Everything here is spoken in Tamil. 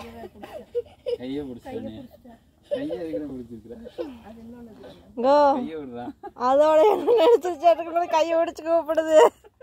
கையை பிடிச்சிட்டேன். கையை எதுக்கு பிடிச்சிருக்கிறேன்? அதோட என்ன நினைச்சு கையை பிடிச்சு கூப்பிடுது.